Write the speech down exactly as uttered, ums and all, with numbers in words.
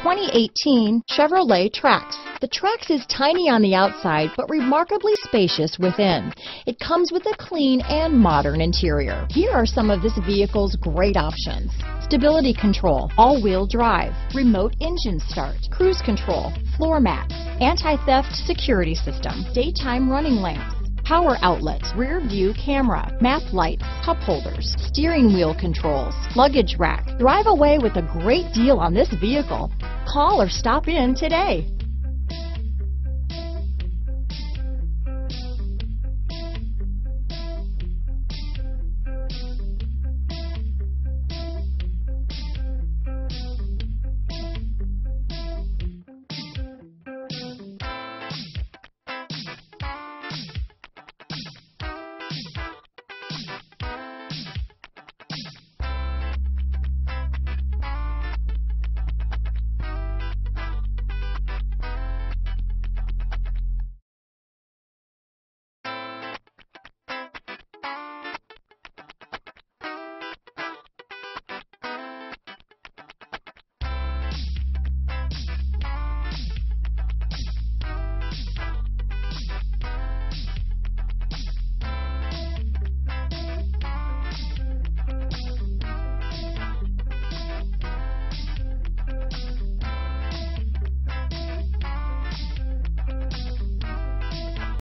twenty eighteen Chevrolet Trax. The Trax is tiny on the outside, but remarkably spacious within. It comes with a clean and modern interior. Here are some of this vehicle's great options: stability control, all-wheel drive, remote engine start, cruise control, floor mats, anti-theft security system, daytime running lamps, power outlets, rear view camera, map lights, cup holders, steering wheel controls, luggage rack. Drive away with a great deal on this vehicle. Call or stop in today.